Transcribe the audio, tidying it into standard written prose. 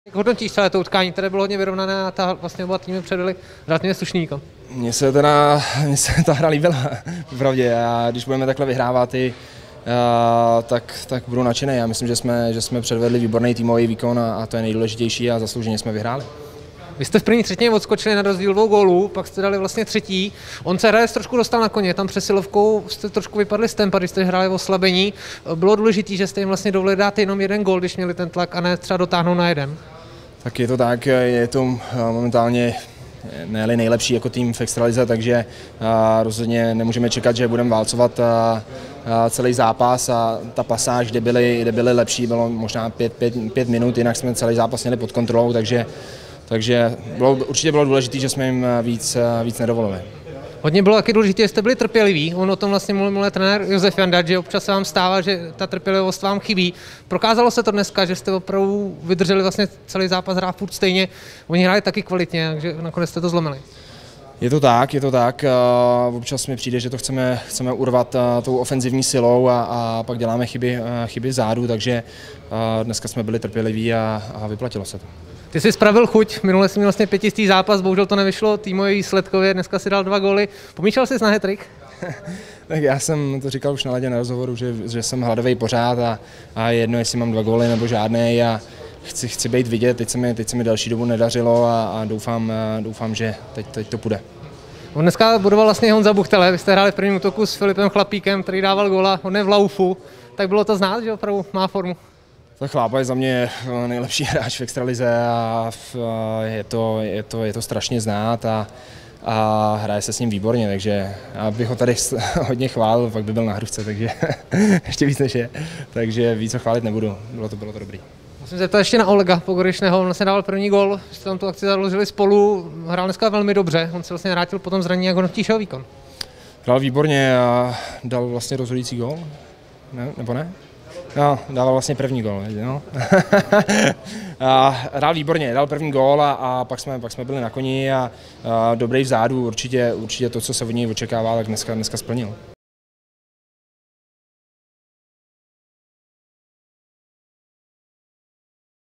Jak hodnotíš celé to utkání, které bylo hodně vyrovnané a ta vlastně oba týmy předali relativně slušný výkon? Mně se ta hra líbila, pravdě, a když budeme takhle vyhrávat tak budu nadšený. Já myslím, že jsme předvedli výborný týmový výkon a to je nejdůležitější a zaslouženě jsme vyhráli. Vy jste v první třetině odskočili na rozdíl 2 gólů, pak jste dali vlastně třetí. On se hraje trošku dostal na koně, tam přesilovkou jste trošku vypadli z tempa, když jste hráli o oslabení. Bylo důležité, že jste jim vlastně dovolili dát jenom jeden gól, když měli ten tlak, a ne třeba dotáhnout na jeden. Tak je to tak, je to momentálně ne-li nejlepší jako tým v extralize, takže rozhodně nemůžeme čekat, že budeme válcovat celý zápas, a ta pasáž, kde byly lepší, bylo možná 5 minut, jinak jsme celý zápas měli pod kontrolou, takže určitě bylo důležité, že jsme jim víc nedovolili. Hodně bylo taky důležité, že jste byli trpěliví. On o tom vlastně mluvil trenér Josef Janda, že občas se vám stává, že ta trpělivost vám chybí. Prokázalo se to dneska, že jste opravdu vydrželi vlastně celý zápas hrát furt stejně. Oni hráli taky kvalitně, takže nakonec jste to zlomili. Je to tak. Občas mi přijde, že to chceme urvat tou ofenzivní silou a pak děláme chyby vzadu, takže dneska jsme byli trpěliví a vyplatilo se to. Ty jsi spravil chuť, minule jsi měl vlastně 5. zápas, bohužel to nevyšlo týmově výsledkově, dneska si dal 2 góly. Pomýšlel jsi na hat-trick? Tak já jsem to říkal už na ledě na rozhovoru, že jsem hladový pořád a jedno, jestli mám 2 góly nebo žádnej, a chci být vidět. Teď se mi další dobu nedařilo a doufám, že teď to půjde. On dneska budoval vlastně Honza Buchtele, vy jste hráli v prvním útoku s Filipem Chlapíkem, který dával góla, on je v laufu, tak bylo to znát, že opravdu má formu. Tak Chlápa je za mě nejlepší hráč v extralize a je to strašně znát a hraje se s ním výborně, takže abych ho tady hodně chválil, pak by byl na hrušce, takže ještě víc než je, takže víc ho chválit nebudu, bylo to dobrý. Musím se zeptat ještě na Olega Pogoryczného, on vlastně dával první gól, jste tam tu akci založili spolu, hrál dneska velmi dobře, on se vlastně vrátil potom zranění, jak hodnotíš jeho výkon? Hrál výborně a dal vlastně rozhodující gól, nebo ne? No, dával vlastně první gól, no. Hrál výborně, dal první gól a pak jsme byli na koni a dobrý vzadu, určitě to, co se od něj očekává, tak dneska splnil.